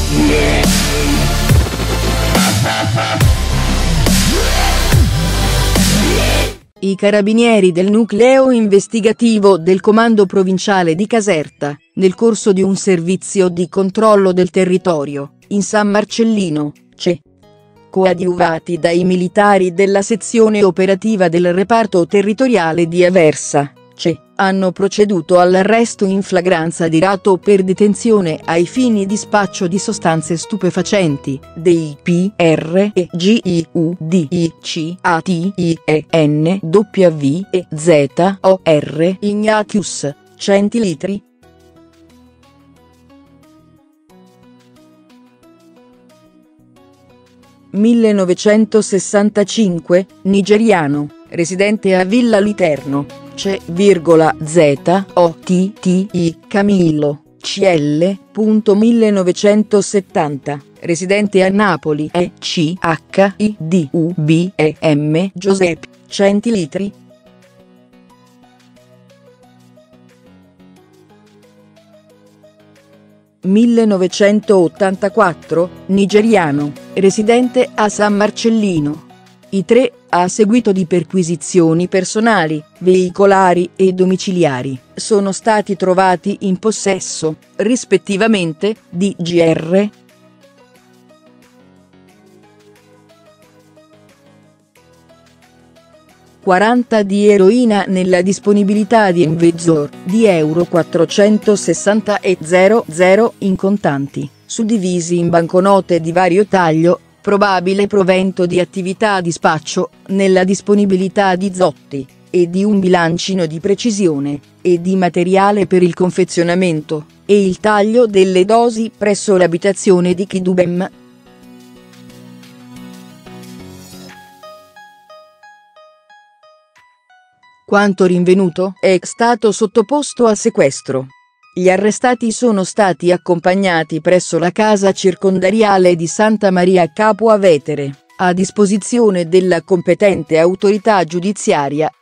I carabinieri del nucleo investigativo del Comando Provinciale di Caserta, nel corso di un servizio di controllo del territorio, in San Marcellino, CE, coadiuvati dai militari della sezione operativa del reparto territoriale di Aversa, CE, hanno proceduto all'arresto in flagranza di reato per detenzione ai fini di spaccio di sostanze stupefacenti, dei PRGIUDICATIENWEZOR Ignatius, centilitri. (1965), nigeriano, residente a Villa Literno, CE,ZOTTI, Camillo, CL. 1970, residente a Napoli CHIDUBEM Giuseppe, centilitri. (1984), nigeriano, residente a San Marcellino. I tre, a seguito di perquisizioni personali, veicolari e domiciliari, sono stati trovati in possesso, rispettivamente, di GR. (40) di eroina nella disponibilità di Envezor, di euro 460,00 in contanti, suddivisi in banconote di vario taglio, probabile provento di attività di spaccio, nella disponibilità di Zotti, e di un bilancino di precisione, e di materiale per il confezionamento, e il taglio delle dosi presso l'abitazione di Kidubem. Quanto rinvenuto è stato sottoposto a sequestro. Gli arrestati sono stati accompagnati presso la casa circondariale di Santa Maria Capua Vetere, a disposizione della competente autorità giudiziaria,